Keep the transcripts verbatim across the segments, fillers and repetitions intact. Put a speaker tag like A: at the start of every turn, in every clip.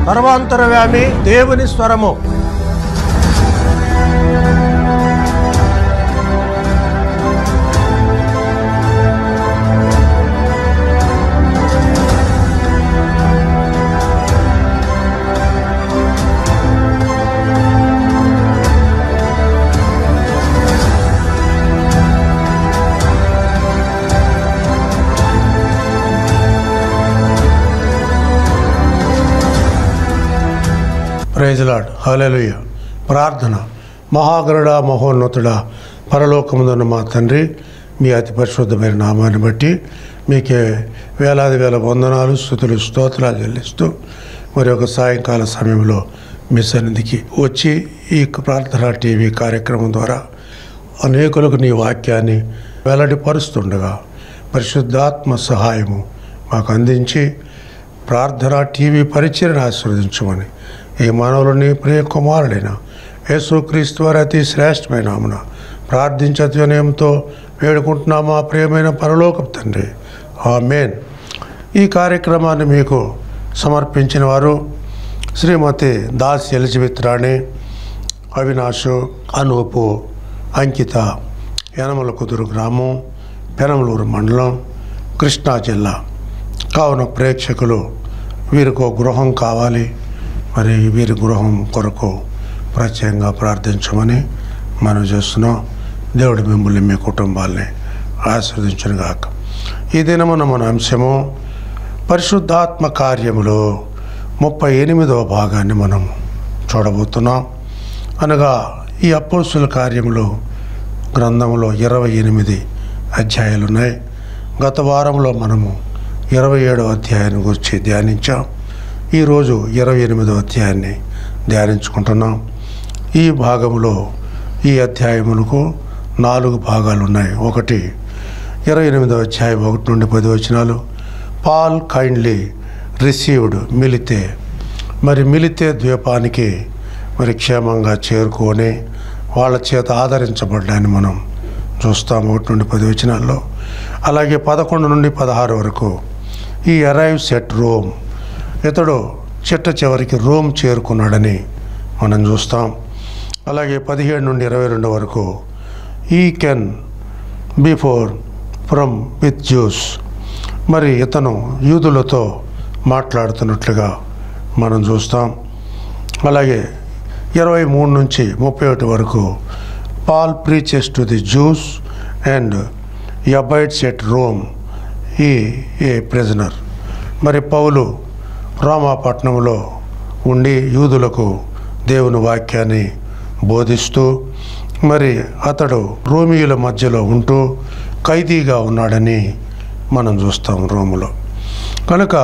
A: సర్వాంతరవ్యామి దేవుని స్వరము. Praise Lord. హల్లెలూయా. ప్రార్థన. మహాగరుడా, మహోన్నతుడా, పరలోకముందున్న మా తండ్రి, మీ అతి పరిశుద్ధమైన నామాన్ని బట్టి మీకే వేలాది వేల వందనాలు, స్తుతులు, స్తోత్రాలు చెల్లిస్తూ మరి ఒక సాయంకాల సమయంలో మీ సన్నిధికి వచ్చి ఈ ప్రార్థన టీవీ కార్యక్రమం ద్వారా అనేకులకు నీ వాక్యాన్ని వెల్లడిపరుస్తుండగా పరిశుద్ధాత్మ సహాయము మాకు అందించి ప్రార్థన టీవీ పరిచయను ఆశీర్వదించమని ఈ మానవులని ప్రియ కుమారుడైన యేసుక్రీస్తు వారి అతి శ్రేష్టమైన నామమున ప్రార్థించే వినయంతో వేడుకుంటున్నామా ప్రియమైన పరలోకపు తండ్రి. ఆమేన్. ఈ కార్యక్రమాన్ని మీకు సమర్పించిన వారు శ్రీమతి దాసి ఎలిజబెత్ రాణి, అవినాషు, అనూపు, అంకిత, యనమల కుదురు గ్రామం, పెనమలూరు మండలం, కృష్ణా జిల్లా. కావున ప్రేక్షకులు వీరికి గృహం కావాలి, మరి వీరి గృహం కొరకు ప్రత్యేకంగా ప్రార్థించమని మనం చేస్తున్నాం. దేవుడు మిమ్మల్ని, మీ కుటుంబాల్ని ఆశీర్వదించును గాక. ఈ దినమున మన అంశము పరిశుద్ధాత్మ కార్యములో ముప్పై ఎనిమిదవ భాగాన్ని మనం చూడబోతున్నాం. అనగా ఈ అపోస్తుల కార్యములో గ్రంథంలో ఇరవై ఎనిమిది అధ్యాయాలు ఉన్నాయి. గత వారంలో మనము ఇరవై ఏడవ అధ్యాయాన్ని గురించి ధ్యానించాం. ఈరోజు ఇరవై ఎనిమిదవ అధ్యాయాన్ని ధ్యానించుకుంటున్నాం. ఈ భాగంలో ఈ అధ్యాయములకు నాలుగు భాగాలు ఉన్నాయి. ఒకటి ఇరవై ఎనిమిదవ అధ్యాయం ఒకటి నుండి పది వచనాలు. Paul kindly received Melita. మరి మిలితే ద్వీపానికి మరి క్షేమంగా చేరుకొని వాళ్ళ చేత ఆదరించబడ్డాన్ని మనం చూస్తాం ఒకటి నుండి పది వచనాల్లో. అలాగే పదకొండు నుండి పదహారు వరకు ఈ అరైవ్స్ ఎట్ రోమ్. ఇతడు చిట్ట చివరికి రోమ్ చేరుకున్నాడని మనం చూస్తాం. అలాగే పదిహేడు నుండి ఇరవై రెండు వరకు he can before from with Jews. మరి ఇతను యూదులతో మాట్లాడుతున్నట్లుగా మనం చూస్తాం. అలాగే ఇరవై మూడు నుంచి ముప్పై ఒకటి వరకు Paul preaches to the Jews and he abides at Rome he a prisoner. మరి పౌలు రోమాపట్నంలో ఉండి యూదులకు దేవుని వాక్యాన్ని బోధిస్తూ మరి అతడు రోమియుల మధ్యలో ఉంటూ ఖైదీగా ఉన్నాడని మనం చూస్తాం రోములో. కనుక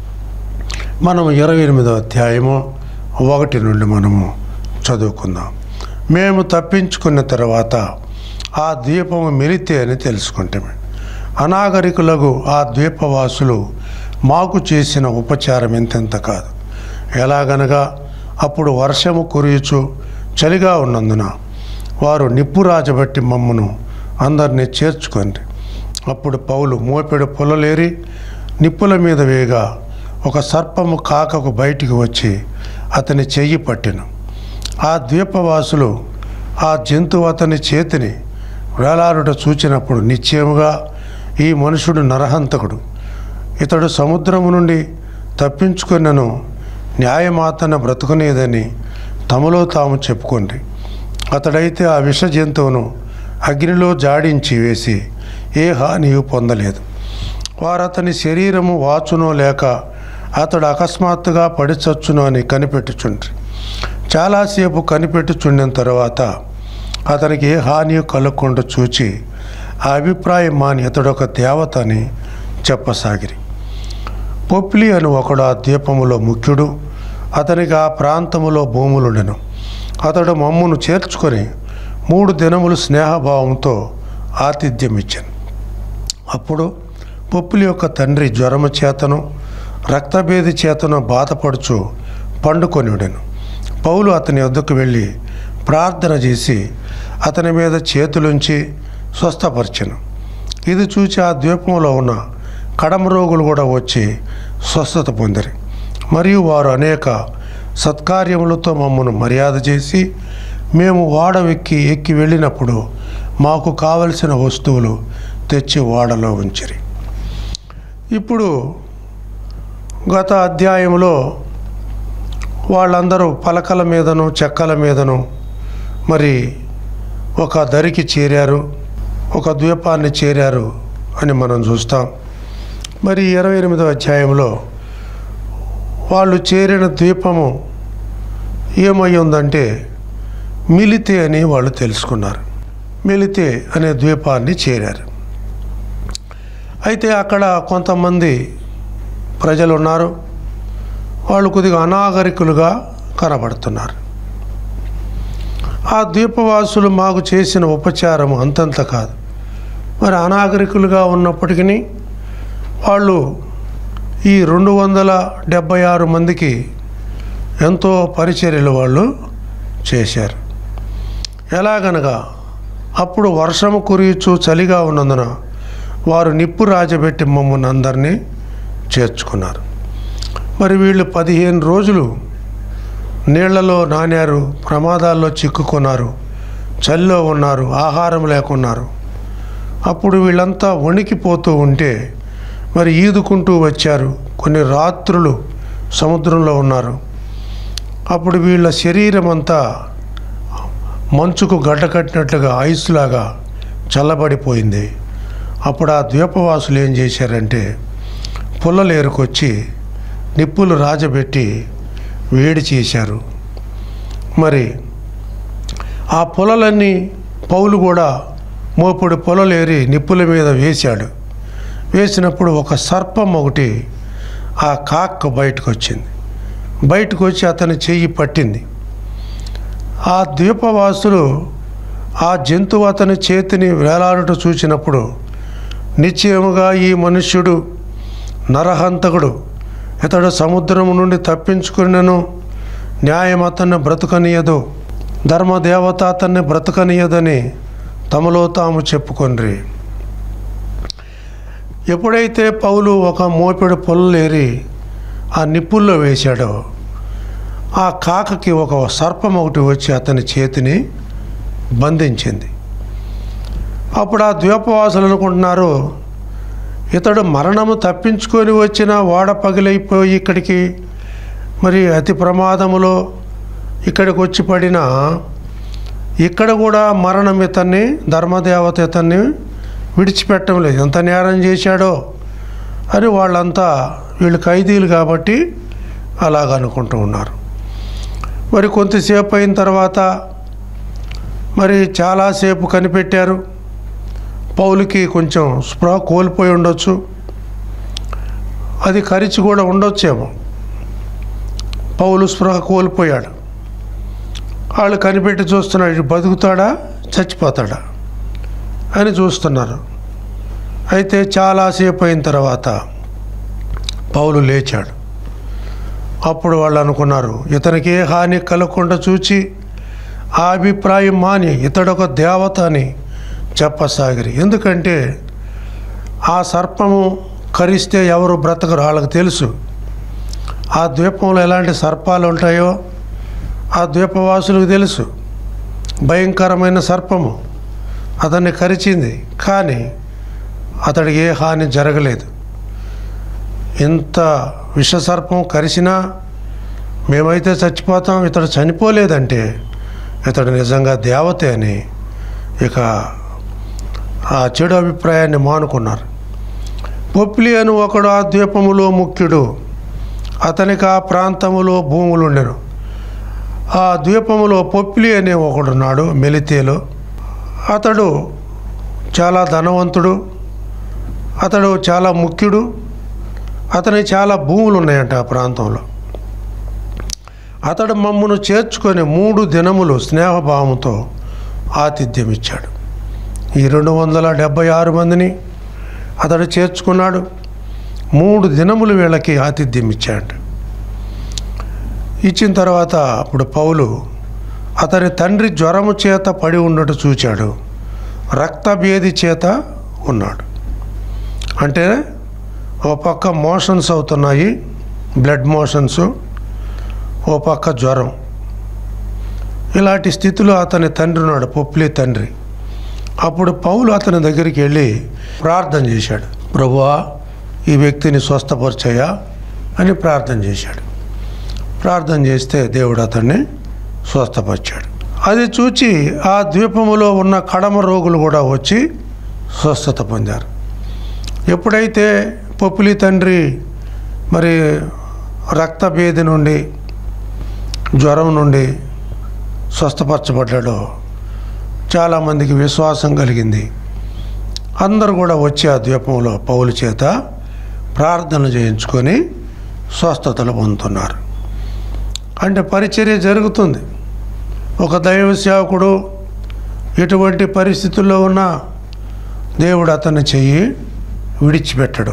A: మనం ఇరవై ఎనిమిదవ అధ్యాయము ఒకటి నుండి మనము చదువుకుందాం. మేము తప్పించుకున్న తర్వాత ఆ ద్వీపము మిలితే అని తెలుసుకుంటాము. అనాగరికులకు ఆ ద్వీపవాసులు మాకు చేసిన ఉపచారం ఎంతెంత కాదు. ఎలాగనగా అప్పుడు వర్షము కురియుచు చలిగా ఉన్నందున వారు నిప్పు రాజబట్టి మమ్మను అందరినీ చేర్చుకొని అప్పుడు పౌలు మోపెడు పొలలేరి నిప్పుల మీద వేగా ఒక సర్పము కాకకు బయటికి వచ్చి అతని చెయ్యి పట్టెను. ఆ ద్వీపవాసులు ఆ జంతువు అతని చేతిని వేలాడుట చూచినప్పుడు నిశ్చయముగా ఈ మనుషుడు నరహంతకుడు, ఇతడు సముద్రము నుండి తప్పించుకొనను, న్యాయమాతన బ్రతుకునేదని తమలో తాము చెప్పుకోండి. అతడైతే ఆ విష జంతువును అగ్నిలో జాడించి వేసి ఏ హానియు పొందలేదు. వారు అతని శరీరము వాచునో లేక అతడు అకస్మాత్తుగా పడిచచ్చును అని కనిపెట్టుచుండ్రి. చాలాసేపు కనిపెట్టుచుండిన తర్వాత అతనికి ఏ హానియు కలగకుండా చూచి ఆ అభిప్రాయం మాని అతడొక దేవత అని చెప్పసాగిరి. పొప్లి అని ఒకడు ఆ ద్వీపములో ముఖ్యుడు, అతనికి ఆ ప్రాంతములో భూములుండెను. అతడు మమ్మును చేర్చుకొని మూడు దినములు స్నేహభావంతో ఆతిథ్యం ఇచ్చాను. అప్పుడు పొప్లి యొక్క తండ్రి జ్వరము చేతను రక్తభేది చేతను బాధపడుచు పండుకొనిడెను. పౌలు అతని వద్దకు వెళ్ళి ప్రార్థన చేసి అతని మీద చేతులుంచి స్వస్థపరిచెను. ఇది చూచి ఆ ద్వీపంలో ఉన్న కడమ రోగులు కూడా వచ్చి స్వస్థత పొందిరి. మరియు వారు అనేక సత్కార్యములతో మమ్మను మర్యాద చేసి మేము ఓడ ఎక్కి ఎక్కి వెళ్ళినప్పుడు మాకు కావలసిన వస్తువులు తెచ్చి ఓడలో ఉంచిరి. ఇప్పుడు గత అధ్యాయంలో వాళ్ళందరూ పలకల మీదను చెక్కల మీదను మరి ఒక దరికి చేరారు, ఒక ద్వీపాన్ని చేరారు అని మనం చూస్తాం. మరి ఇరవై ఎనిమిదో అధ్యాయంలో వాళ్ళు చేరిన ద్వీపము ఏమై ఉందంటే మిలితే అని వాళ్ళు తెలుసుకున్నారు. మిలితే అనే ద్వీపాన్ని చేరారు. అయితే అక్కడ కొంతమంది ప్రజలు ఉన్నారు, వాళ్ళు కొద్దిగా అనాగరికులుగా కనబడుతున్నారు. ఆ ద్వీపవాసులు మాకు చేసిన ఉపచారం అంతంత కాదు. మరి అనాగరికులుగా ఉన్నప్పటికీ వాళ్ళు ఈ రెండు వందల డెబ్భై ఆరు మందికి ఎంతో పరిచర్యలు వాళ్ళు చేశారు. ఎలాగనగా అప్పుడు వర్షము కురియుచు చలిగా ఉన్నందున వారు నిప్పు రాజబెట్టి మమ్మల్ని అందరినీ చేర్చుకున్నారు. మరి వీళ్ళు పదిహేను రోజులు నీళ్లలో నానారు, ప్రమాదాల్లో చిక్కుకున్నారు, చలిలో ఉన్నారు, ఆహారం లేకున్నారు. అప్పుడు వీళ్ళంతా వణికిపోతూ ఉంటే మరి ఈదుకుంటూ వచ్చారు. కొన్ని రాత్రులు సముద్రంలో ఉన్నారు. అప్పుడు వీళ్ళ శరీరం అంతా మంచుకు గడ్డకట్టినట్లుగా ఐస్లాగా చల్లబడిపోయింది. అప్పుడు ఆ ద్వీపవాసులు ఏం చేశారంటే పుల్లలు ఏరుకొచ్చి నిప్పులు రాజబెట్టి వేడి చేశారు. మరి ఆ పొలలన్నీ పౌలు కూడా మోపుడు పొలలేరి నిప్పుల మీద వేశాడు. వేసినప్పుడు ఒక సర్పం ఒకటి ఆ కాక్ బయటకు వచ్చింది. బయటకు వచ్చి అతని చెయ్యి పట్టింది. ఆ ద్వీపవాసులు ఆ జంతువు అతని చేతిని వేలాడుట చూసినప్పుడు నిశ్చయముగా ఈ మనుష్యుడు నరహంతకుడు, ఇతడు సముద్రం నుండి తప్పించుకున్నను, న్యాయం అతన్ని బ్రతకనీయదు, ధర్మదేవత అతన్ని బ్రతకనీయదని తమలో తాము చెప్పుకొనిరి. ఎప్పుడైతే పౌలు ఒక మోపెడు పొలలేరి ఆ నిప్పుల్లో వేశాడో ఆ కాకకి ఒక సర్పం ఒకటి వచ్చి అతని చేతిని బంధించింది. అప్పుడు ఆ ద్వీపవాసులు అనుకుంటున్నారు, ఇతడు మరణము తప్పించుకొని వచ్చిన ఓడ పగిలైపోయి ఇక్కడికి మరి అతి ప్రమాదములో ఇక్కడికి వచ్చి పడిన ఇక్కడ కూడా మరణం ఇతన్ని, ధర్మదేవత ఇతన్ని విడిచిపెట్టడం లేదు, ఎంత నేరం చేశాడో అని వాళ్ళంతా, వీళ్ళు ఖైదీలు కాబట్టి అలాగ అనుకుంటూ ఉన్నారు. మరి కొంతసేపు అయిన తర్వాత మరి చాలాసేపు కనిపెట్టారు. పౌలుకి కొంచెం స్పృహ కోల్పోయి ఉండొచ్చు, అది కరిచి కూడా ఉండొచ్చేమో. పౌలు స్పృహ కోల్పోయాడు. వాళ్ళు కనిపెట్టి చూస్తున్నాడు, బతుకుతాడా చచ్చిపోతాడా అని చూస్తున్నారు. అయితే చాలాసేపు అయిన తర్వాత పౌలు లేచాడు. అప్పుడు వాళ్ళు అనుకున్నారు, ఇతనికి ఏ హాని కలగకుండా చూచి ఆ అభిప్రాయం మాని ఇతడొక దేవత అని చెప్పసాగిరి. ఎందుకంటే ఆ సర్పము కరిస్తే ఎవరు బ్రతకరు, వాళ్ళకి తెలుసు. ఆ ద్వీపంలో ఎలాంటి సర్పాలు ఉంటాయో ఆ ద్వీపవాసులకు తెలుసు. భయంకరమైన సర్పము అతన్ని కరిచింది, కానీ అతడికి ఏ హాని జరగలేదు. ఇంత విషసర్పం కరిచినా మేమైతే చచ్చిపోతాం, ఇతడు చనిపోలేదంటే ఇతడు నిజంగా దేవతే అని ఇక ఆ చెడు అభిప్రాయాన్ని మానుకున్నారు. పొప్లి అని ఒకడు ఆ ద్వీపములో ముఖ్యుడు, అతనికి ఆ ప్రాంతములో భూములు ఉండెను. ఆ ద్వీపములో పొప్లి అనే ఒకడున్నాడు మిలితేలో. అతడు చాలా ధనవంతుడు, అతడు చాలా ముఖ్యుడు, అతనికి చాలా భూములు ఉన్నాయంట ఆ ప్రాంతంలో. అతడు మమ్మను చేర్చుకొని మూడు దినములు స్నేహభావంతో ఆతిథ్యం ఇచ్చాడు. ఈ రెండు వందల డెబ్భై ఆరు మందిని అతడు చేర్చుకున్నాడు. మూడు దినములు వీళ్ళకి ఆతిథ్యం ఇచ్చాడు. ఇచ్చిన తర్వాత అప్పుడు పౌలు అతని తండ్రి జ్వరము చేత పడి ఉన్నట్టు చూచాడు, రక్తభేది చేత ఉన్నాడు. అంటే ఒక పక్క మోషన్స్ అవుతున్నాయి, బ్లడ్ మోషన్స్, ఓ పక్క జ్వరం. ఇలాంటి స్థితిలో అతని తండ్రి ఉన్నాడు, పొప్లి తండ్రి. అప్పుడు పౌలు అతని దగ్గరికి వెళ్ళి ప్రార్థన చేశాడు. ప్రభువా, ఈ వ్యక్తిని స్వస్థపరిచయ్యా అని ప్రార్థన చేశాడు. ప్రార్థన చేస్తే దేవుడు అతన్ని స్వస్థపరిచాడు. అది చూచి ఆ ద్వీపములో ఉన్న కడమ రోగులు కూడా వచ్చి స్వస్థత పొందారు. ఎప్పుడైతే పొప్లి తండ్రి మరి రక్తభేది నుండి, జ్వరం నుండి స్వస్థపరచబడ్డాడో చాలామందికి విశ్వాసం కలిగింది. అందరూ కూడా వచ్చి ఆ ద్వీపంలో పౌలు చేత ప్రార్థన చేయించుకొని స్వస్థతలు పొందుతున్నారు. అంటే పరిచర్య జరుగుతుంది. ఒక దైవ సేవకుడు ఎటువంటి పరిస్థితుల్లో ఉన్నా దేవుడు అతన్ని చెయ్యి విడిచిపెట్టడు.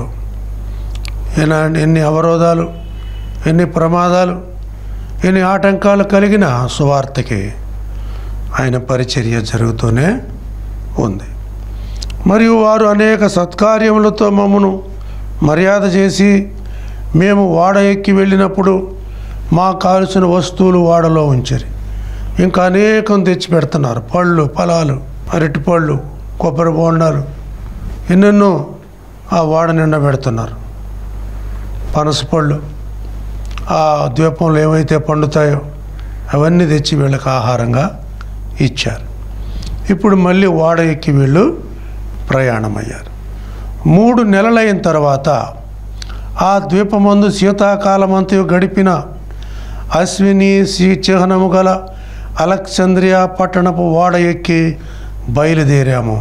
A: ఎన్ని అవరోధాలు, ఎన్ని ప్రమాదాలు, ఎన్ని ఆటంకాలు కలిగిన సువార్తకి ఆయన పరిచర్య జరుగుతూనే ఉంది. మరియు వారు అనేక సత్కార్యములతో మమ్మను మర్యాద చేసి, మేము వాడ ఎక్కి వెళ్ళినప్పుడు మాకు కావలసిన వస్తువులు వాడలో ఉంచారు. ఇంకా అనేకం తెచ్చి పెడుతున్నారు. పళ్ళు, ఫలాలు, అరటిపళ్ళు, కొబ్బరి బోండాలు, ఎన్నెన్నో ఆ వాడ నిండా పెడుతున్నారు. పనసపళ్ళు, ఆ ద్వీపంలో ఏవైతే పండుతాయో అవన్నీ తెచ్చి వీళ్ళకి ఆహారంగా ఇచ్చారు. ఇప్పుడు మళ్ళీ వాడ ఎక్కి వీళ్ళు ప్రయాణమయ్యారు. మూడు నెలలైన తర్వాత ఆ ద్వీపమందు శీతాకాలమంతయు గడిపిన అశ్విని చిహ్నము గల అలెగ్జాంద్రియా పట్టణపు వాడ ఎక్కి బయలుదేరాము.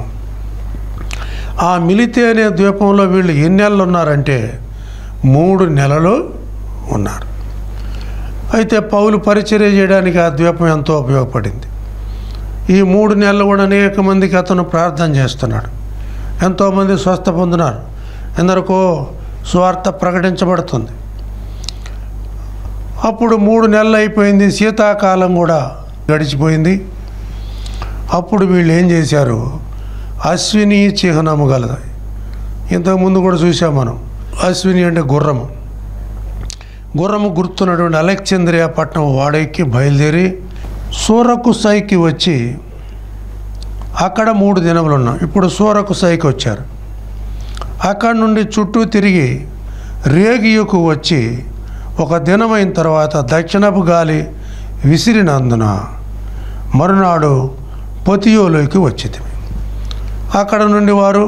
A: ఆ మిలితే అనే ద్వీపంలో వీళ్ళు ఎన్ని నెలలు ఉన్నారంటే మూడు నెలలు ఉన్నారు. అయితే పౌలు పరిచర్య చేయడానికి ఆ ద్వీపం ఎంతో ఉపయోగపడింది. ఈ మూడు నెలలు కూడా అనేక మందికి అతను ప్రార్థన చేస్తున్నాడు. ఎంతోమంది స్వస్థ పొందినారు. ఎందరికో సువార్త ప్రకటించబడుతుంది. అప్పుడు మూడు నెలలు అయిపోయింది, శీతాకాలం కూడా గడిచిపోయింది. అప్పుడు వీళ్ళు ఏం చేశారు, అశ్విని చిహ్నము గలది. ఇంతకుముందు కూడా చూసాం మనం. అశ్విని అంటే గుర్రము. గుర్రము గుర్తున్నటువంటి అలెగ్జాంద్రియా పట్టణం వాడెక్కి బయలుదేరి సూరకుసైకి వచ్చి అక్కడ మూడు దినములు ఉన్నాం. ఇప్పుడు సూరకుసైకి వచ్చారు. అక్కడ నుండి చుట్టూ తిరిగి రేగియుకు వచ్చి ఒక దినమైన తర్వాత దక్షిణపు గాలి విసిరినందున మరునాడు పొతియోలోకి వచ్చింది. అక్కడ నుండి వారు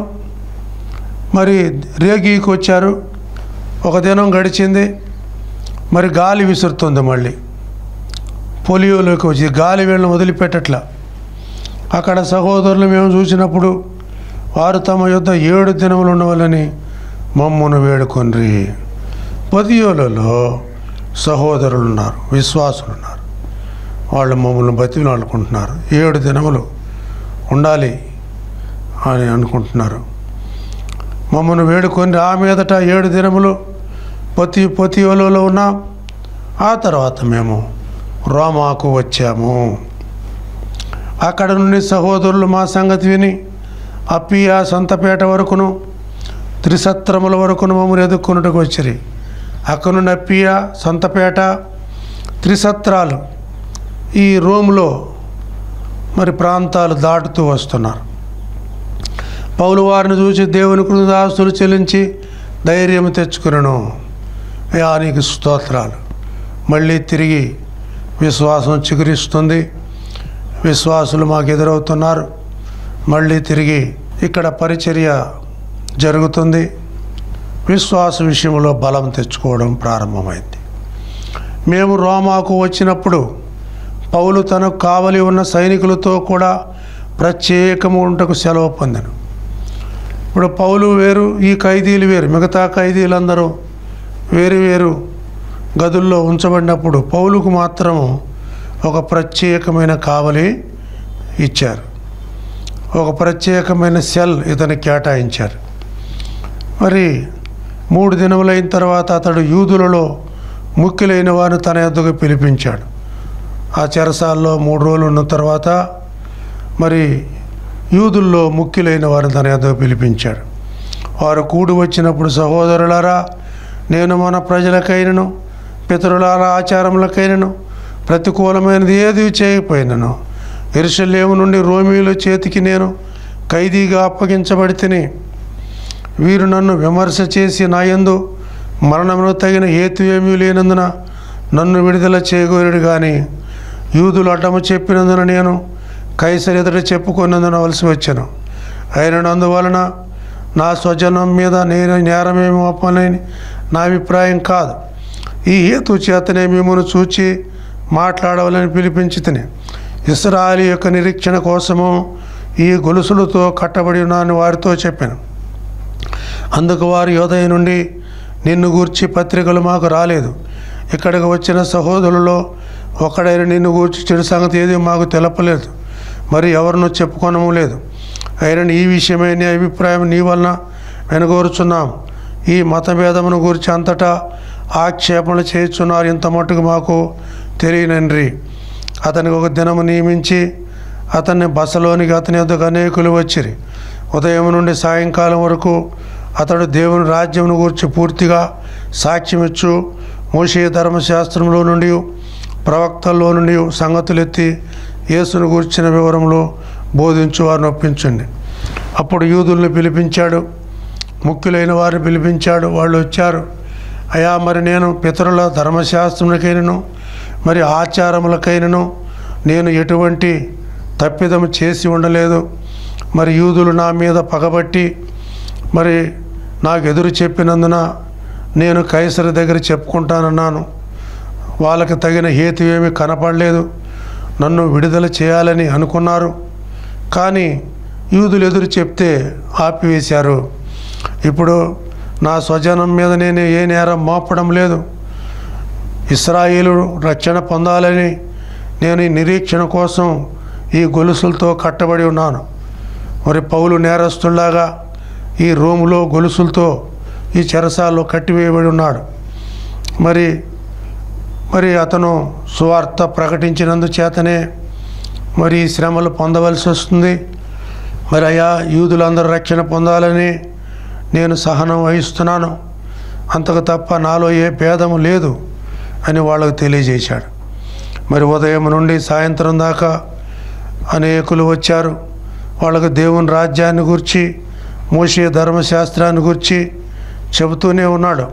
A: మరి రేగియుకు వచ్చారు. ఒక దినం గడిచింది. మరి గాలి విసురుతుంది. మళ్ళీ పొలియోలోకి వచ్చి గాలి వీళ్ళని వదిలిపెట్టట్లా. అక్కడ సహోదరులు మేము చూసినప్పుడు వారు తమ యొద్ద ఏడు దినములు ఉండవాలని మమ్మను వేడుకొండ్రి. పొతియోలలో సహోదరులు ఉన్నారు, విశ్వాసులు ఉన్నారు. వాళ్ళు మమ్మల్ని బతిలాడుకుంటున్నారు. ఏడు దినములు ఉండాలి అని అనుకుంటున్నారు. మమ్మల్ని వేడుకొని ఆ మీదట ఏడు దినములు పొతి పొతియోలలో ఉన్నాం. ఆ తర్వాత మేము రోమాకు వచ్చాము. అక్కడ నుండి సహోదరులు మా సంగతి విని అప్పియా సంతపేట వరకును త్రిసత్రముల వరకును మమ్మల్ని ఎదుర్కొన్నట్టుకు వచ్చిరి. అక్కడ నుండి అప్పియా, సంతపేట, త్రిసత్రాలు ఈ రోమ్లో మరి ప్రాంతాలు దాటుతూ వస్తున్నారు. పౌలు వారిని చూసి దేవుని కృతజ్ఞతాస్తుతులు చెల్లించి ధైర్యం తెచ్చుకునను. యా నీకు స్తోత్రాలు. మళ్ళీ తిరిగి విశ్వాసం చిగురిస్తుంది. విశ్వాసులు మాకు ఎదురవుతున్నారు. మళ్ళీ తిరిగి ఇక్కడ పరిచర్య జరుగుతుంది. విశ్వాస విషయంలో బలం తెచ్చుకోవడం ప్రారంభమైంది. మేము రోమాకు వచ్చినప్పుడు పౌలు తనకు కావలి ఉన్న సైనికులతో కూడా ప్రత్యేకము ఉంటకు సెలవు పొందెను. ఇప్పుడు పౌలు వేరు, ఈ ఖైదీలు వేరు. మిగతా ఖైదీలందరూ వేరు వేరు గదుల్లో ఉంచబడినప్పుడు పౌలుకు మాత్రం ఒక ప్రత్యేకమైన కావలి ఇచ్చారు. ఒక ప్రత్యేకమైన సెల్ ఇతను కేటాయించారు. మరి మూడు దినములైన తర్వాత అతడు యూదులలో ముఖ్యులైన వారిని తన యొద్దకు పిలిపించాడు. ఆ చెరసాల్లో మూడు రోజులు ఉన్న తర్వాత మరి యూదుల్లో ముఖ్యులైన వారిని తన యొద్దకు పిలిపించాడు. వారు కూడి వచ్చినప్పుడు, సహోదరులారా, నేను మన ప్రజలకైనను పితరుల ఆచారములకైనను ప్రతికూలమైనది ఏది చేయకపోయినను యెరూషలేము నుండి రోమీయుల చేతికి నేను ఖైదీగా అప్పగించబడి తిని వీరు నన్ను విమర్శ చేసి నా యందు మరణమును తగిన హేతు ఏమీ లేనందున నన్ను విడుదల చేయగోరుడు కానీ యూదులు అడ్డము చెప్పినందున నేను కైసరు ఎదుట చెప్పుకున్నందున వలసి వచ్చాను. అయిన అందువలన నా స్వజనం మీద నేను నేరమేమి ఒప్పనని నా అభిప్రాయం కాదు. ఈ హేతు చేతనే మిమ్మల్ని చూచి మాట్లాడవాలని పిలిపించి తిని ఇశ్రాయేలు యొక్క నిరీక్షణ కోసము ఈ గొలుసులతో కట్టబడి ఉన్నాను వారితో చెప్పాను. అందుకు వారు యోదయ నుండి నిన్ను గూర్చి పత్రికలు మాకు రాలేదు, ఇక్కడికి వచ్చిన సహోదరులలో ఒకడైన నిన్ను గూర్చి చెడు సంగతి ఏది మాకు తెలపలేదు, మరి ఎవరినూ చెప్పుకోనము లేదు. అయినా ఈ విషయమై నీ అభిప్రాయం నీ వలన వెనుగోరుచున్నాం. ఈ మతభేదమును గురించి అంతటా ఆక్షేపణలు చేయుచున్నారు, ఇంత మట్టుకు మాకు తెలియనండ్రి. అతనికి ఒక దినము నియమించి అతన్ని బసలోనికి అతని యొద్దకు అనేకులు వచ్చిరి. ఉదయం నుండి సాయంకాలం వరకు అతడు దేవుని రాజ్యమును గురించి పూర్తిగా సాక్ష్యమిచ్చు మోషే ధర్మశాస్త్రంలో నుండి ప్రవక్తల్లో నుండి సంగతులు ఎత్తి యేసును గూర్చిన వివరములు బోధించు వారిని ఒప్పించండి. అప్పుడు యూదుల్ని పిలిపించాడు, ముఖ్యులైన వారిని పిలిపించాడు. వాళ్ళు వచ్చారు. అయా, మరి నేను పితరుల ధర్మశాస్త్రములకైనను మరి ఆచారములకైనను నేను ఎటువంటి తప్పిదము చేసి ఉండలేదు. మరి యూదులు నా మీద పగబట్టి మరి నాకు ఎదురు చెప్పినందున నేను కైసరు దగ్గర చెప్పుకుంటానన్నాను. వాళ్ళకి తగిన హేతు ఏమీ కనపడలేదు. నన్ను విడుదల చేయాలని అనుకున్నారు, కానీ యూదులు ఎదురు చెప్తే ఆపివేశారు. ఇప్పుడు నా స్వజనం మీద నేను ఏ నేరం మోపడం లేదు. ఇశ్రాయేలు రక్షణ పొందాలని నేను ఈ నిరీక్షణ కోసం ఈ గొలుసులతో కట్టబడి ఉన్నాను. మరి పౌలు నేరస్తుల్లాగా ఈ రోములో గొలుసులతో ఈ చెరసాల్లో కట్టివేయబడి ఉన్నాడు. మరి మరి అతను సువార్త ప్రకటించినందుచేతనే మరి ఈ శ్రమలు పొందవలసి వస్తుంది. మరి అయా, యూదులందరూ రక్షణ పొందాలని నేను సహనం వహిస్తున్నాను, అంతకు తప్ప నాలో ఏ భేదము లేదు అని వాళ్ళకు తెలియజేశాడు. మరి ఉదయం నుండి సాయంత్రం దాకా అనేకులు వచ్చారు. వాళ్ళకు దేవుని రాజ్యాన్ని గురించి మోషే ధర్మశాస్త్రాన్ని గురించి చెబుతూనే ఉన్నాడు.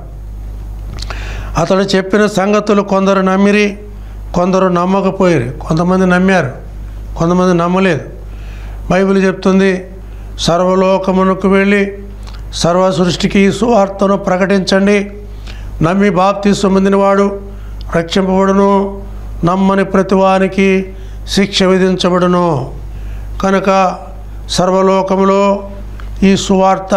A: అతడు చెప్పిన సంగతులు కొందరు నమ్మిరి, కొందరు నమ్మకపోయారు. కొంతమంది నమ్మారు, కొంతమంది నమ్మలేదు. బైబిల్ చెప్తుంది, సర్వలోకమునకు వెళ్ళి సర్వ సృష్టికి ఈ సువార్తను ప్రకటించండి. నమ్మి బాప్తిస్మం పొందినవాడు రక్షింపబడును, నమ్మని ప్రతివానికి శిక్ష విధించబడును. కనుక సర్వలోకములో ఈ సువార్త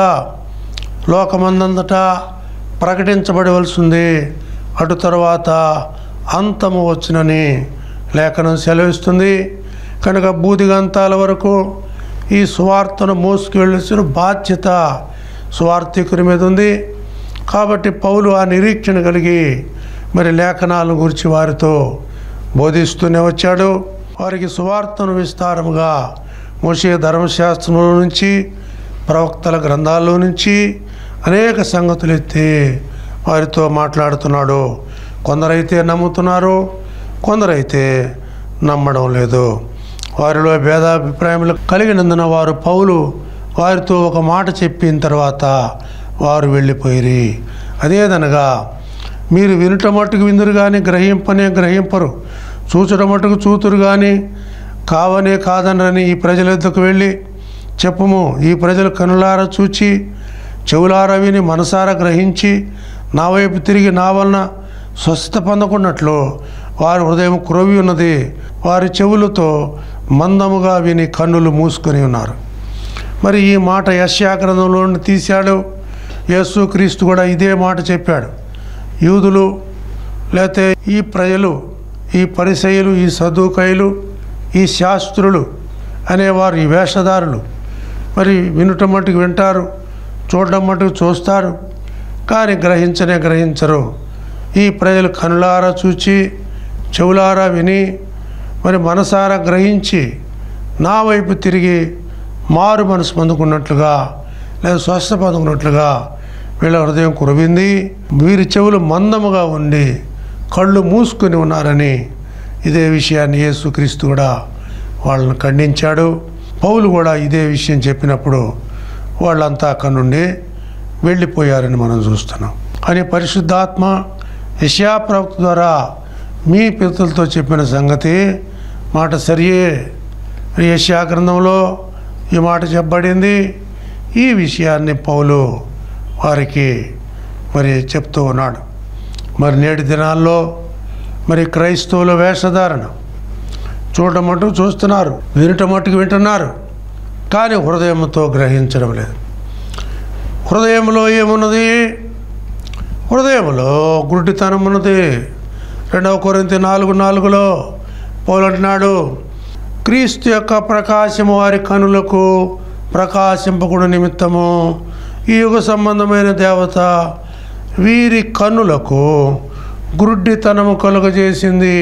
A: లోకమందంతటా ప్రకటించబడవలసింది. అటు తరువాత అంతము వచ్చునని లేఖనం సెలవిస్తుంది. కనుక బూదిగంతాల వరకు ఈ సువార్తను మోసుకువెళ్ళాల్సిన బాధ్యత సువార్థికుని మీద ఉంది. కాబట్టి పౌలు ఆ నిరీక్షణ కలిగి మరి లేఖనాల గురించి వారితో బోధిస్తూనే వచ్చాడు. వారికి సువార్తను విస్తారముగా మోషే ధర్మశాస్త్రంలో నుంచి ప్రవక్తల గ్రంథాల్లో నుంచి అనేక సంగతులు ఎత్తి వారితో మాట్లాడుతున్నాడు. కొందరైతే నమ్ముతున్నారు, కొందరైతే నమ్మడం లేదు. వారిలో భేదాభిప్రాయములు కలిగినందున వారు పౌలు వారితో ఒక మాట చెప్పిన తర్వాత వారు వెళ్ళిపోయిరి. అదేదనగా, మీరు వినుట మట్టుకు విందురు కానీ గ్రహింపనే గ్రహింపరు, చూచుట మట్టుకు చూతురు కానీ కావనే కాదనరని ఈ ప్రజల వద్దకు వెళ్ళి చెప్పుము. ఈ ప్రజలు కనులారా చూచి చెవులారా విని మనసారా గ్రహించి నా వైపు తిరిగి నా వలన స్వస్థత పొందకున్నట్లు వారి హృదయం క్రొవి ఉన్నది. వారి చెవులతో మందముగా విని కన్నులు మూసుకొని ఉన్నారు. మరి ఈ మాట యెషయా గ్రంథంలో నుండి తీశాడు. యేసు క్రీస్తు కూడా ఇదే మాట చెప్పాడు. యూదులు లేకపోతే ఈ ప్రజలు, ఈ పరిసయ్యులు, ఈ సదుకాయులు, ఈ శాస్త్రులు అనేవారు, ఈ వేషధారులు మరి వినటం మట్టుకు వింటారు, చూడడం మట్టుకు చూస్తారు, కానీ గ్రహించనే గ్రహించరు. ఈ ప్రజలు కనులారా చూచి చెవులారా విని మరి మనసారా గ్రహించి నా వైపు తిరిగి మారు మనసు పొందుకున్నట్లుగా లేదా స్వస్థ పొందుకున్నట్లుగా వీళ్ళ హృదయం కురివింది, వీరి చెవులు మందముగా ఉండి కళ్ళు మూసుకొని ఉన్నారని ఇదే విషయాన్ని యేసుక్రీస్తు కూడా వాళ్ళని ఖండించాడు. పౌలు కూడా ఇదే విషయం చెప్పినప్పుడు వాళ్ళంతా అక్కడి నుండి వెళ్ళిపోయారని మనం చూస్తున్నాం. అని పరిశుద్ధాత్మ యెషయా ప్రవక్త ద్వారా మీ పితరులతో చెప్పిన సంగతి మాట సరియే. యెషయా గ్రంథంలో ఈ మాట చెప్పబడింది. ఈ విషయాన్ని పౌలు వారికి మరి చెప్తూ ఉన్నాడు. మరి నేటి దినాల్లో మరి క్రైస్తవుల వేషధారణ చూడటం మటుకు చూస్తున్నారు, వినటం మట్టుకు వింటున్నారు, కానీ హృదయంతో గ్రహించడం లేదు. హృదయంలో ఏమున్నది? హృదయంలో గుడ్డితనం ఉన్నది. రెండవ కొరింథీ నాలుగు నాలుగులో పౌలు అంటున్నాడు, క్రీస్తు యొక్క ప్రకాశము వారి కనులకు ప్రకాశింపకుడు నిమిత్తము ఈ యుగ సంబంధమైన దేవత వీరి కన్నులకు గుడ్డితనము కలుగజేసింది.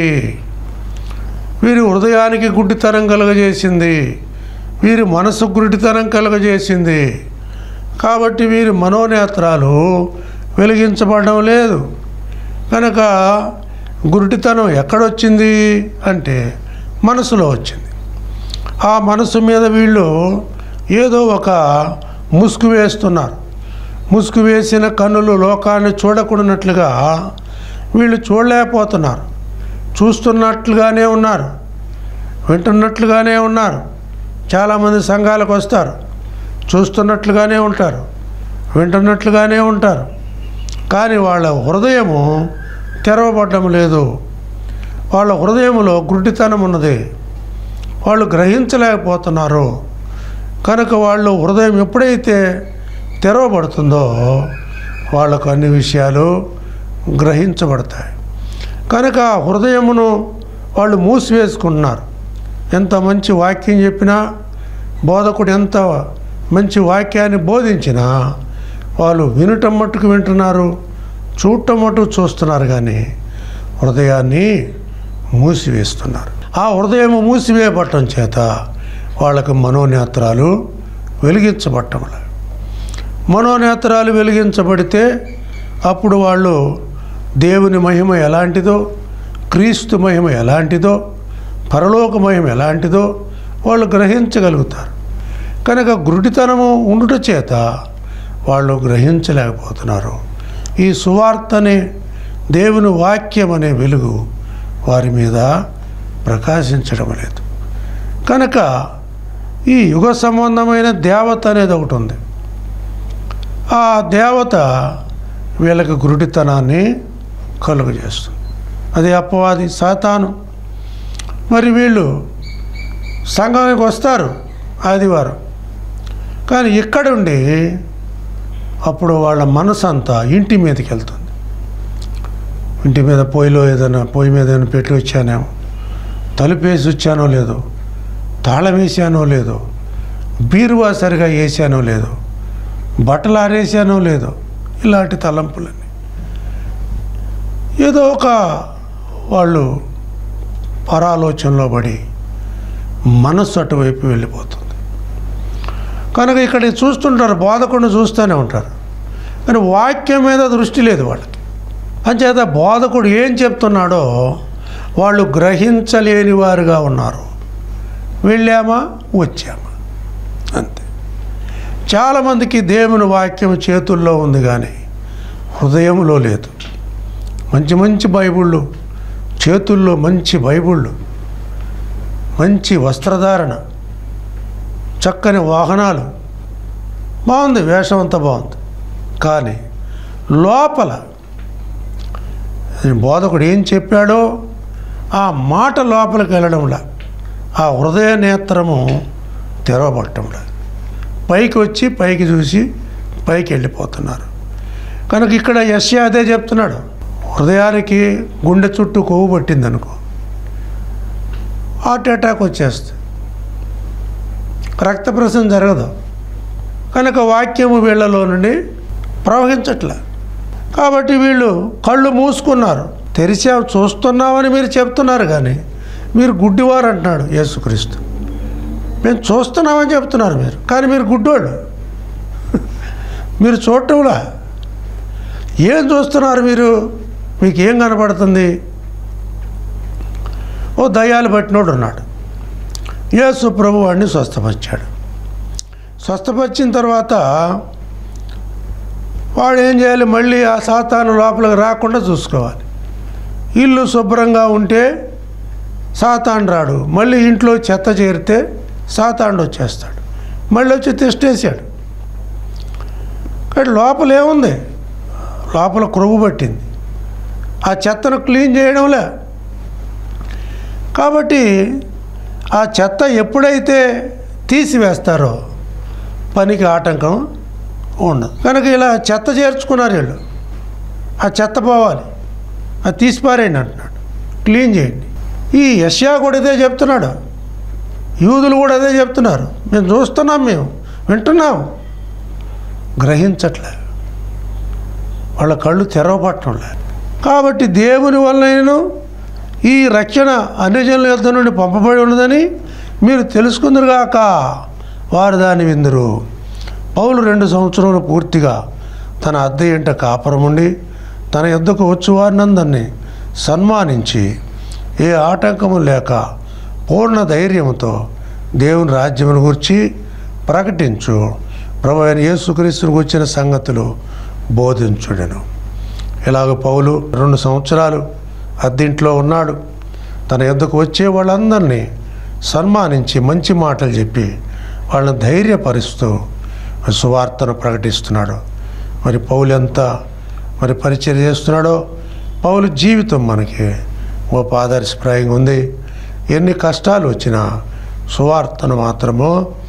A: వీరి హృదయానికి గుడ్డితనం కలుగజేసింది. వీరి మనసు గుడ్డితనం కలుగజేసింది. కాబట్టి వీరి మనోనేత్రాలు వెలిగించబడడం లేదు. కనుక గుడ్డితనం ఎక్కడొచ్చింది అంటే మనసులో వచ్చింది. ఆ మనసు మీద వీళ్ళు ఏదో ఒక ముసుగు వేస్తున్నారు. ముసుగు వేసిన కన్నులు లోకాన్ని చూడకూడనట్లుగా వీళ్ళు చూడలేకపోతున్నారు. చూస్తున్నట్లుగానే ఉన్నారు, వింటున్నట్లుగానే ఉన్నారు. చాలామంది సంఘాలకు వస్తారు, చూస్తున్నట్లుగానే ఉంటారు, వింటున్నట్లుగానే ఉంటారు, కానీ వాళ్ళ హృదయము తెరవబడడం లేదు. వాళ్ళ హృదయంలో గుడ్డితనం ఉన్నది. వాళ్ళు గ్రహించలేకపోతున్నారు. కనుక వాళ్ళు హృదయం ఎప్పుడైతే తెరవబడుతుందో వాళ్ళకు అన్ని విషయాలు గ్రహించబడతాయి. కనుక హృదయమును వాళ్ళు మూసివేసుకుంటున్నారు. ఎంత మంచి వాక్యం చెప్పినా, బోధకుడు ఎంత మంచి వాక్యాన్ని బోధించినా వాళ్ళు వినటం మట్టుకు వింటున్నారు, చూడటం మట్టుకు చూస్తున్నారు, కానీ హృదయాన్ని మూసివేస్తున్నారు. ఆ హృదయం మూసివేయబడటం చేత వాళ్ళకు మనోనేత్రాలు వెలిగించబడటం లేదు. మనోనేత్రాలు వెలిగించబడితే అప్పుడు వాళ్ళు దేవుని మహిమ ఎలాంటిదో, క్రీస్తు మహిమ ఎలాంటిదో, పరలోక మహిమ ఎలాంటిదో వాళ్ళు గ్రహించగలుగుతారు. కనుక గురుడితనము ఉండుట చేత వాళ్ళు గ్రహించలేకపోతున్నారు. ఈ సువార్తనే దేవుని వాక్యం అనే వెలుగు వారి మీద ప్రకాశించడం లేదు. కనుక ఈ యుగ సంబంధమైన దేవత అనేది ఒకటి ఉంది. ఆ దేవత వీళ్ళకి గురుడితనాన్ని కలుగజేస్తుంది. అది అపవాది, సాతాను. మరి వీళ్ళు సంఘానికి వస్తారు ఆదివారం, కానీ ఇక్కడుండి అప్పుడు వాళ్ళ మనసు అంతా ఇంటి మీదకి వెళ్తుంది. ఇంటి మీద పొయ్యిలో ఏదైనా పొయ్యి మీద ఏదైనా పెట్టి వచ్చానేమో, తలుపేసి వచ్చానో లేదో, తాళం వేసానో లేదో, బీరువా సరిగా వేసానో లేదో, బట్టలు ఆరేసానో లేదో, ఇలాంటి తలంపులన్నీ ఏదో ఒక వాళ్ళు పరాలోచనలో పడి మనస్సు అటువైపు వెళ్ళిపోతుంది. కనుక ఇక్కడ చూస్తుంటారు, బోధకుడిని చూస్తూనే ఉంటారు, కానీ వాక్యం మీద దృష్టి లేదు వాళ్ళకి. అంచేత బోధకుడు ఏం చెప్తున్నాడో వాళ్ళు గ్రహించలేని వారుగా ఉన్నారు. వెళ్ళామా వచ్చామా అంతే. చాలామందికి దేవుని వాక్యం చేతుల్లో ఉంది కానీ హృదయంలో లేదు. మంచి మంచి బైబిళ్ళు చేతుల్లో, మంచి బైబిళ్ళు, మంచి వస్త్రధారణ, చక్కని వాహనాలు, బాగుంది, వేషం అంతా బాగుంది, కానీ లోపల బోధకుడు ఏం చెప్పాడో ఆ మాట లోపలికి వెళ్ళడంలా, ఆ హృదయ నేత్రము తెరవబడటంలా, పైకి వచ్చి పైకి చూసి పైకి వెళ్ళిపోతున్నారు. కనుక ఇక్కడ యెషయా అదే చెప్తున్నాడు. హృదయానికి గుండె చుట్టూ కొవ్వు పట్టింది అనుకో, హార్ట్ అటాక్ వచ్చేస్తుంది, రక్త ప్రసరణ జరగదు. కనుక వాక్యము వీళ్ళలో నుండి ప్రవహించట్లే. కాబట్టి వీళ్ళు కళ్ళు మూసుకున్నారు. తెరిచా చూస్తున్నామని మీరు చెప్తున్నారు, కానీ మీరు గుడ్డివారు అంటున్నాడు యేసుక్రీస్తు. మేము చూస్తున్నామని చెప్తున్నారు మీరు, కానీ మీరు గుడ్డోళ్ళు, మీరు చూడటంలా ఏం చూస్తున్నారు మీరు? మీకు ఏం కనపడుతుంది? ఓ దయ్యాలు పట్టినోడు ఉన్నాడు. యేసు ప్రభు వాడిని స్వస్థపరిచాడు. స్వస్థపరిచిన తర్వాత వాడు ఏం చేయాలి? మళ్ళీ ఆ సాతాను లోపలికి రాకుండా చూసుకోవాలి. ఇల్లు శుభ్రంగా ఉంటే సాతాను రాడు. మళ్ళీ ఇంట్లో చెత్త చేరితే సాతాను వచ్చేస్తాడు. మళ్ళీ వచ్చి తిష్టేసాడు. కానీ లోపల ఏముంది? లోపల క్రొవ్వు పట్టింది. ఆ చెత్తను క్లీన్ చేయడంలే. కాబట్టి ఆ చెత్త ఎప్పుడైతే తీసివేస్తారో పనికి ఆటంకం ఉండదు. కనుక ఇలా చెత్త చేర్చుకున్నారు వీళ్ళు. ఆ చెత్త పోవాలి, అది తీసిపారేయండి అంటున్నాడు, క్లీన్ చేయండి. ఈ యెషయా కూడా ఇదే చెప్తున్నాడు, యూదులు కూడా అదే చెప్తున్నారు. మేము చూస్తున్నాం, మేము వింటున్నాం, గ్రహించట్లే, వాళ్ళ కళ్ళు తెరవపట్టడంలే. కాబట్టి దేవుని వలన ఈ రక్షణ అన్యజనుల యొద్ద నుండి పంపబడి ఉన్నదని మీరు తెలుసుకుందరుగాక, వారు దాన్ని విందురు. పౌలు రెండు సంవత్సరాలు పూర్తిగా తన అద్దె ఇంట కాపురముండి తన యొద్దకు వచ్చి వారినందరినీ సన్మానించి ఏ ఆటంకము లేక పూర్ణ ధైర్యంతో దేవుని రాజ్యమును గురించి ప్రకటించు, ప్రభు అయిన యేసుక్రీస్తుని గురించిన సంగతులు బోధించుడెను. ఇలాగ పౌలు రెండు సంవత్సరాలు అద్దెంట్లో ఉన్నాడు. తన యొద్దకు వచ్చే వాళ్ళందరినీ సన్మానించి మంచి మాటలు చెప్పి వాళ్ళని ధైర్యపరుస్తూ సువార్తను ప్రకటిస్తున్నాడు. మరి పౌలు ఎంత మరి పరిచయం చేస్తున్నాడో, పౌలు జీవితం మనకి గొప్ప ఆదర్శప్రాయంగా ఉంది. ఎన్ని కష్టాలు వచ్చినా సువార్తను మాత్రము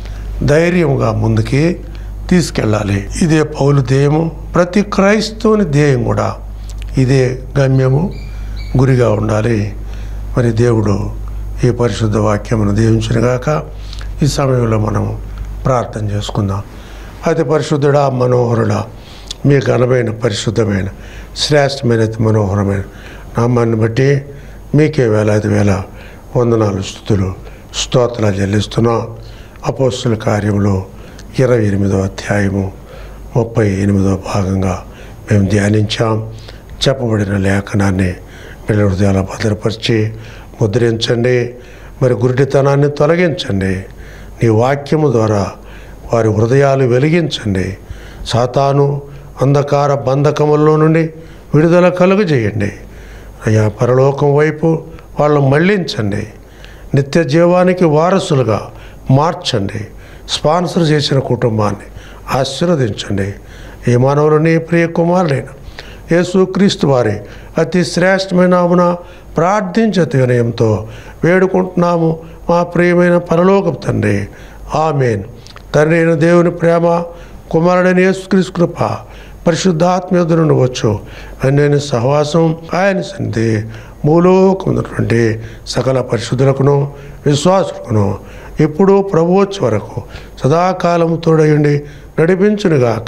A: ధైర్యంగా ముందుకి తీసుకెళ్ళాలి. ఇదే పౌలు ధ్యేయము. ప్రతి క్రైస్తవుని ధ్యేయం కూడా ఇదే గమ్యము, గురిగా ఉండాలి. మరి దేవుడు ఈ పరిశుద్ధ వాక్యమును దీవించునుగాక. ఈ సమయంలో మనం ప్రార్థన చేసుకుందాం. అయితే పరిశుద్ధుడా, మనోహరుడా, మీ ఘనమైన పరిశుద్ధమైన శ్రేష్టమైన మనోహరమైన నామాన్ని బట్టి మీకే వేలాది వేల వందనాలు, స్తుతులు, స్తోత్రాలు చెల్లిస్తున్నాం. అపోస్తుల కార్యములో ఇరవై ఎనిమిదో అధ్యాయము ముప్పై ఎనిమిదో భాగంగా మేము ధ్యానించాం. చెప్పబడిన లేఖనాన్ని పిల్లల హృదయాల భద్రపరిచి ముద్రించండి. మరి గురుడితనాన్ని తొలగించండి. నీ వాక్యము ద్వారా వారి హృదయాలు వెలిగించండి. సాతాను అంధకార బంధకముల్లో నుండి విడుదల కలుగజేయండి. అయ్యా, పరలోకం వైపు వాళ్ళను మళ్ళించండి. నిత్య జీవానికి వారసులుగా మార్చండి. స్పాన్సర్ చేసిన కుటుంబాన్ని ఆశీర్వదించండి. ఈ మానవులు నీ ప్రియ కుమారులైన యేసుక్రీస్తు వారి అతి శ్రేష్టమైన నామమున ప్రార్థించే వినయంతో వేడుకుంటున్నాము మా ప్రియమైన పరలోకపు తండ్రి. ఆమేన్. తండ్రి అయిన దేవుని ప్రేమ, కుమారుడైన యేసుక్రీస్తు కృప, పరిశుద్ధాత్మ యొద్ద నుండి వచ్చు అన్యోన్య సహవాసం, ఆయన సన్నిధి భూలోకమున్నటువంటి సకల పరిశుద్ధులకును విశ్వాసులకును ఇప్పుడు ప్రభువొచ్చే వరకు సదాకాలం తోడయుండి నడిపించునుగాక.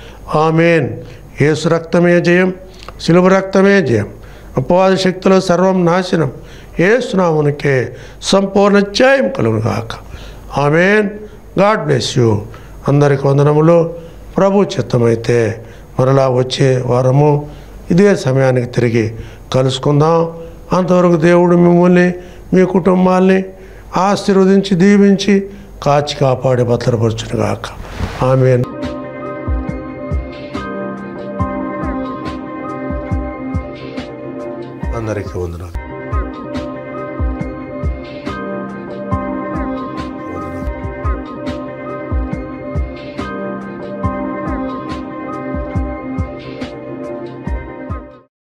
A: ఆమేన్. యేసు రక్తమే జయం, శిలువ రక్తమే జయం. అపవాద శక్తుల సర్వం నాశనం. యేసు నామమునకే సంపూర్ణ జయం కలుగునుగాక. ఆమేన్. God bless you. అందరికి వందనములు. ప్రభు చిత్తమైతే మరలా వచ్చే వారము ఇదే సమయానికి తిరిగి కలుసుకుందాం. అంతవరకు దేవుడు మిమ్మల్ని, మీ కుటుంబాల్ని ఆశీర్వదించి దీవించి కాచి కాపాడి భద్రపరచునుగాక. ఆమేన్. అందరికీ వందనాలు.